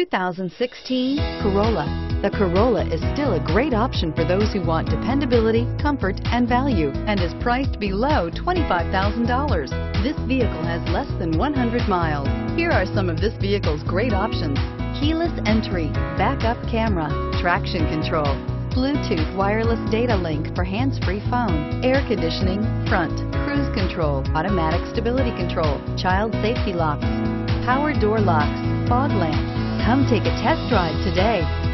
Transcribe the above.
2016 Corolla. The Corolla is still a great option for those who want dependability, comfort, and value, and is priced below $25,000. This vehicle has less than 100 miles. Here are some of this vehicle's great options: keyless entry, backup camera, traction control, Bluetooth wireless data link for hands-free phone, air conditioning, front, cruise control, automatic stability control, child safety locks, power door locks, fog lamps. Come take a test drive today.